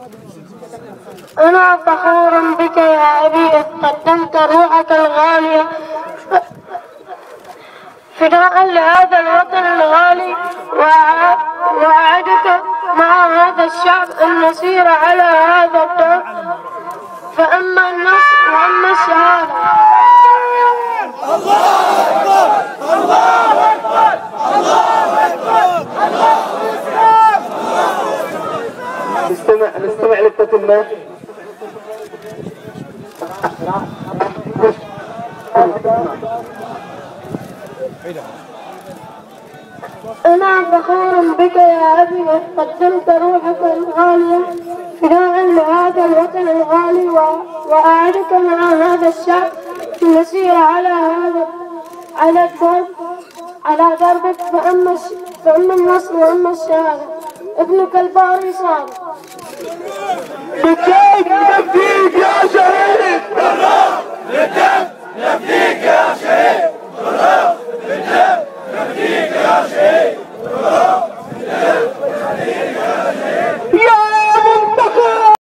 أنا فخور بك يا أبي إذ قدمت روحك الغالية فداء لهذا الوطن الغالي، وأعدك مع هذا الشعب أن نسير على هذا الدرب، فأما النصر وأما الشهادة. الله أكبر الله أكبر الله أكبر الله أكبر. نستمع للتتمة. أنا فخور بك يا أبي إذ قدمت روحك الغالية فداء لهذا الوطن الغالي، وأعدك مع هذا الشعب نسير على دربك، فأما النصر وأما الشهادة. ابنك الباري صادق.